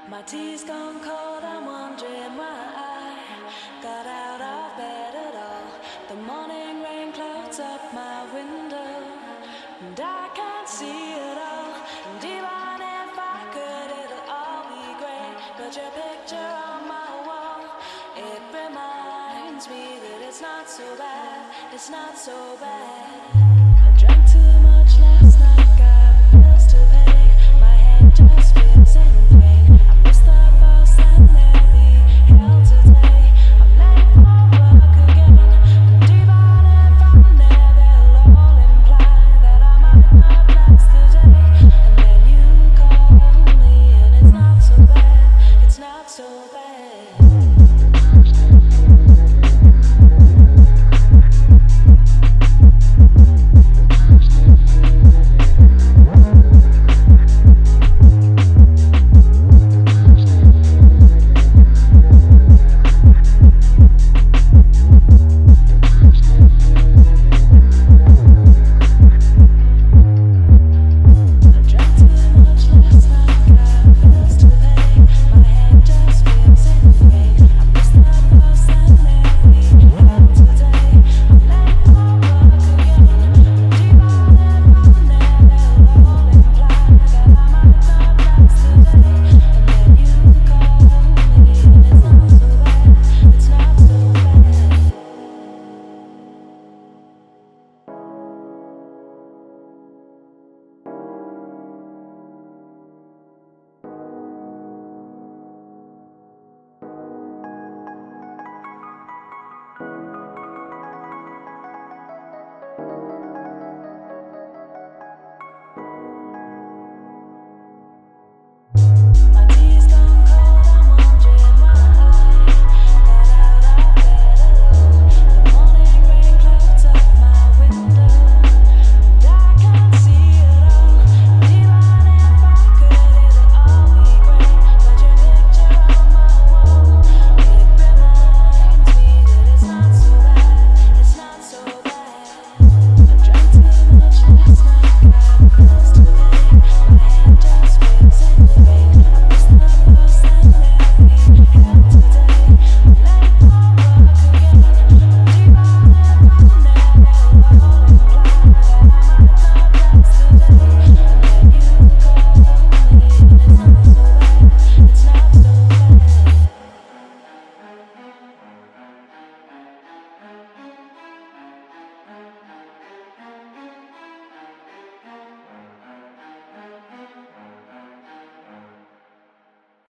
My tea's gone cold, I'm wondering why I got out of bed at all. The morning rain clouds up my window, and I can't see it all. And even if I could, it'll all be great. But your picture on my wall, it reminds me that it's not so bad, it's not so bad. I drank too much last night, got bills to pay. My head just feels in pain. I missed the bus and there'll be hell today. I'm late for work again, and even if I'm there, they'll all imply that I might not last the day. And then you call me, and it's not so bad, it's not so bad.